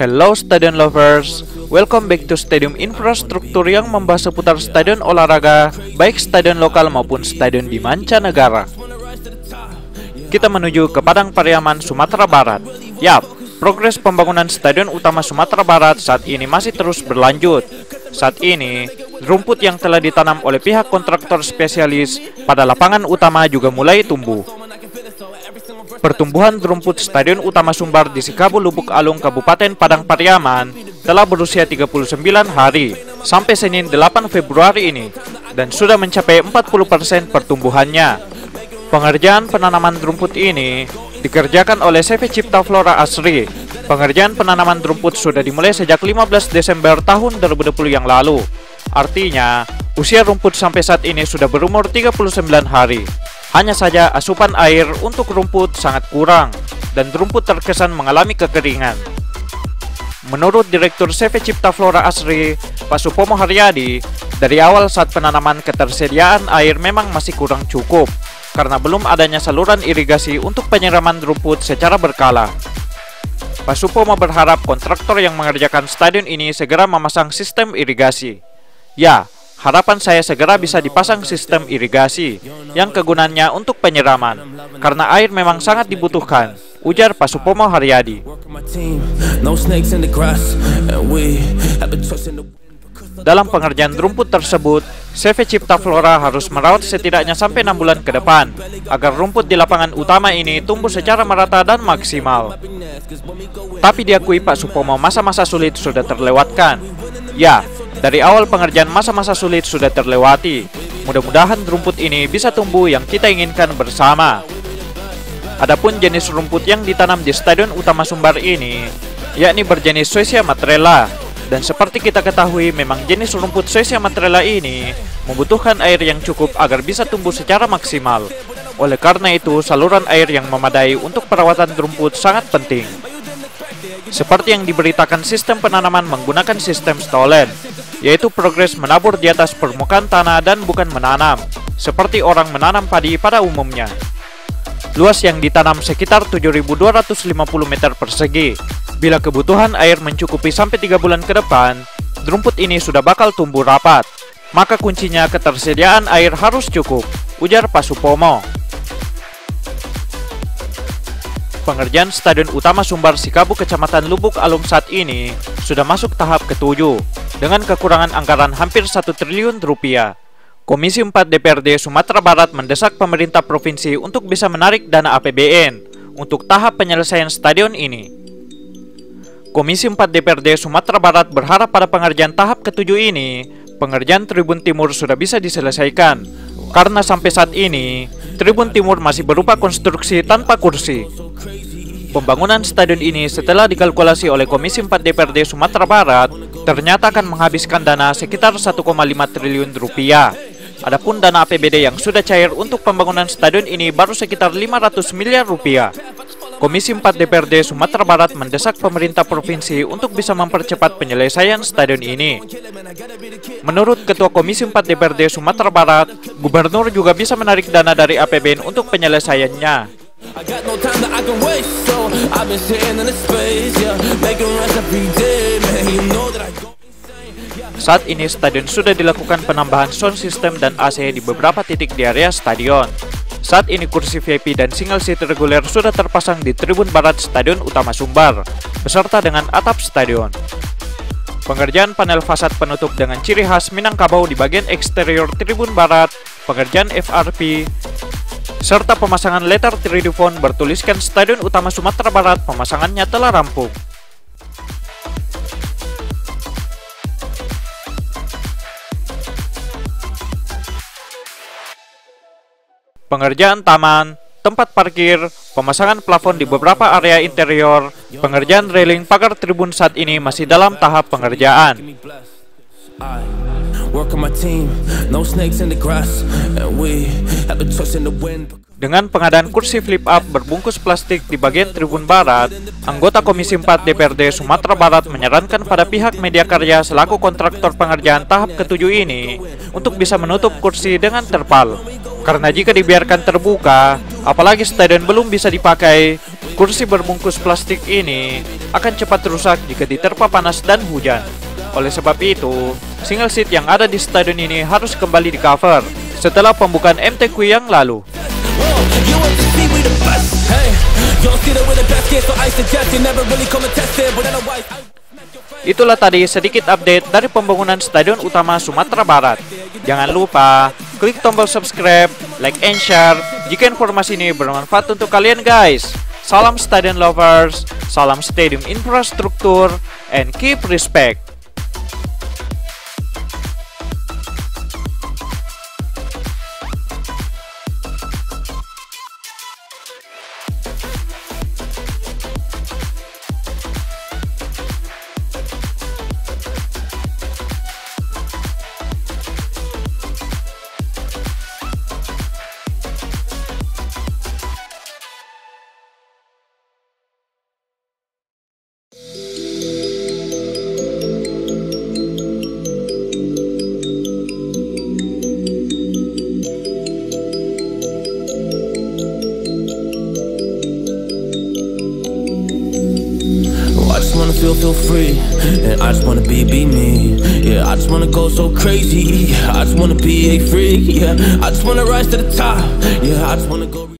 Hello Stadion Lovers, welcome back to Stadium Infrastruktur yang membahas seputar stadion olahraga, baik stadion lokal maupun stadion di mancanegara. Kita menuju ke Padang Pariaman, Sumatera Barat. Yap, progres pembangunan stadion utama Sumatera Barat saat ini masih terus berlanjut. Saat ini, rumput yang telah ditanam oleh pihak kontraktor spesialis pada lapangan utama juga mulai tumbuh. Pertumbuhan rumput Stadion Utama Sumbar di Sikabu, Lubuk Alung, Kabupaten Padang Pariaman telah berusia 39 hari sampai Senin 8 Februari ini dan sudah mencapai 40% pertumbuhannya. Pengerjaan penanaman rumput ini dikerjakan oleh CV Cipta Flora Asri. Pengerjaan penanaman rumput sudah dimulai sejak 15 Desember tahun 2020 yang lalu. Artinya, usia rumput sampai saat ini sudah berumur 39 hari. Hanya saja asupan air untuk rumput sangat kurang dan rumput terkesan mengalami kekeringan. Menurut Direktur CV Cipta Flora Asri, Pak Supomo Haryadi, dari awal saat penanaman ketersediaan air memang masih kurang cukup karena belum adanya saluran irigasi untuk penyiraman rumput secara berkala. Pak Supomo berharap kontraktor yang mengerjakan stadion ini segera memasang sistem irigasi. Ya, harapan saya segera bisa dipasang sistem irigasi yang kegunaannya untuk penyiraman, karena air memang sangat dibutuhkan, ujar Pak Supomo Haryadi. Dalam pengerjaan rumput tersebut, CV Cipta Flora harus merawat setidaknya sampai 6 bulan ke depan, agar rumput di lapangan utama ini tumbuh secara merata dan maksimal. Tapi diakui Pak Supomo, masa-masa sulit sudah terlewatkan. Ya, dari awal pengerjaan masa-masa sulit sudah terlewati. Mudah-mudahan rumput ini bisa tumbuh yang kita inginkan bersama. Adapun jenis rumput yang ditanam di Stadion Utama Sumbar ini, yakni berjenis Zoysia Matrela. Dan seperti kita ketahui, memang jenis rumput Zoysia Matrela ini membutuhkan air yang cukup agar bisa tumbuh secara maksimal. Oleh karena itu, saluran air yang memadai untuk perawatan rumput sangat penting. Seperti yang diberitakan, sistem penanaman menggunakan sistem stolen, yaitu progres menabur di atas permukaan tanah dan bukan menanam, seperti orang menanam padi pada umumnya. Luas yang ditanam sekitar 7.250 meter persegi. Bila kebutuhan air mencukupi sampai 3 bulan ke depan, rumput ini sudah bakal tumbuh rapat. Maka kuncinya ketersediaan air harus cukup, ujar Pak Supomo. Pengerjaan Stadion Utama Sumbar Sikabu Kecamatan Lubuk Alung saat ini sudah masuk tahap ke-7 dengan kekurangan anggaran hampir 1 triliun rupiah. Komisi 4 DPRD Sumatera Barat mendesak pemerintah provinsi untuk bisa menarik dana APBN untuk tahap penyelesaian stadion ini. Komisi 4 DPRD Sumatera Barat berharap pada pengerjaan tahap ke-7 ini, pengerjaan Tribun Timur sudah bisa diselesaikan, karena sampai saat ini, Tribun Timur masih berupa konstruksi tanpa kursi. Pembangunan stadion ini setelah dikalkulasi oleh Komisi 4 DPRD Sumatera Barat, ternyata akan menghabiskan dana sekitar 1,5 triliun rupiah. Adapun dana APBD yang sudah cair untuk pembangunan stadion ini baru sekitar 500 miliar rupiah. Komisi 4 DPRD Sumatera Barat mendesak pemerintah provinsi untuk bisa mempercepat penyelesaian stadion ini. Menurut Ketua Komisi 4 DPRD Sumatera Barat, Gubernur juga bisa menarik dana dari APBN untuk penyelesaiannya. Saat ini stadion sudah dilakukan penambahan sound system dan AC di beberapa titik di area stadion. Saat ini kursi VIP dan single seat reguler sudah terpasang di Tribun Barat Stadion Utama Sumbar, beserta dengan atap stadion. Pengerjaan panel fasad penutup dengan ciri khas Minangkabau di bagian eksterior Tribun Barat, pengerjaan FRP, serta pemasangan letter 3D font bertuliskan Stadion Utama Sumatera Barat, pemasangannya telah rampung. Pengerjaan taman, tempat parkir, pemasangan plafon di beberapa area interior, pengerjaan railing pagar tribun saat ini masih dalam tahap pengerjaan. Dengan pengadaan kursi flip-up berbungkus plastik di bagian tribun barat, anggota Komisi 4 DPRD Sumatera Barat menyarankan pada pihak Media Karya selaku kontraktor pengerjaan tahap ke-7 ini untuk bisa menutup kursi dengan terpal. Karena jika dibiarkan terbuka, apalagi stadion belum bisa dipakai, kursi berbungkus plastik ini akan cepat rusak jika diterpa panas dan hujan. Oleh sebab itu, single seat yang ada di stadion ini harus kembali di cover setelah pembukaan MTQ yang lalu. Itulah tadi sedikit update dari pembangunan Stadion Utama Sumatera Barat. Jangan lupa klik tombol subscribe, like and share jika informasi ini bermanfaat untuk kalian guys. Salam Stadion Lovers, salam Stadium Infrastruktur, and keep respect. Feel free, and I just wanna be me. Yeah, I just wanna go so crazy. I just wanna be a freak. Yeah, I just wanna rise to the top. Yeah, I just wanna go.